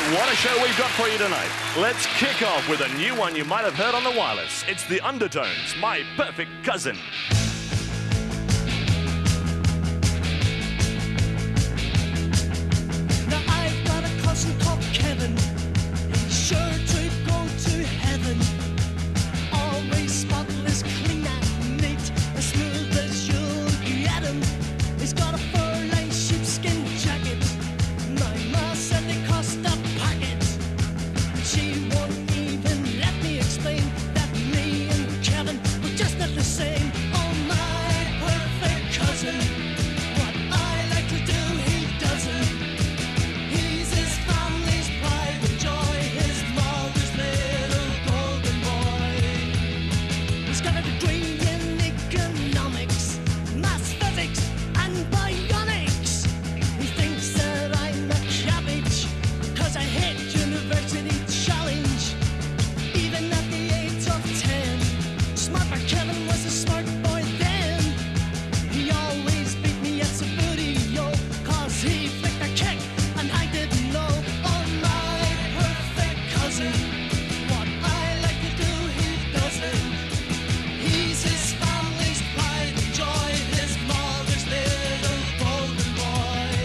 What a show we've got for you tonight. Let's kick off with a new one you might have heard on the wireless. It's the Undertones, My Perfect Cousin. Now I've got a cousin called Kevin. He's sure to go to heaven. Always spotless, clean and neat, as smooth as you'll get him. He's got a fur-lined sheepskin jacket. My ma said they cost a packet. She won't even let me explain that me and Kevin were just not the same. Oh, my perfect cousin. What I like to do, he doesn't. He's his family's pride and joy, his mother's little golden boy. He's got a degree in economics, maths, physics, and bionics. He thinks that I'm a cabbage, 'cause I hate university challenge. Even at the age of 10, smart but Kevin was a smart boy then. He always beat me at Sabudio, 'cause he flicked a kick and I didn't know. Oh, my perfect cousin. What I like to do, he doesn't. He's his family's pride and joy, his mother's little golden boy.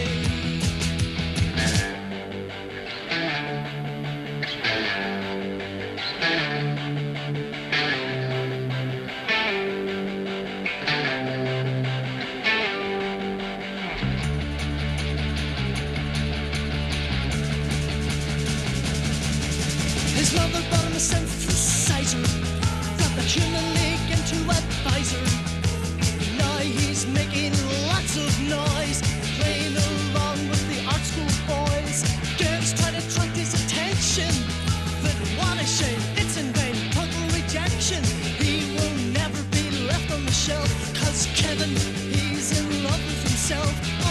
His mother bought him a synthesizer, got the human league into advisor. Now he's making lots of noise, playing along with the art school boys. Girls try to attract his attention, but what a shame, it's in vain, total rejection. He will never be left on the shelf, 'cause Kevin, he's in love with himself.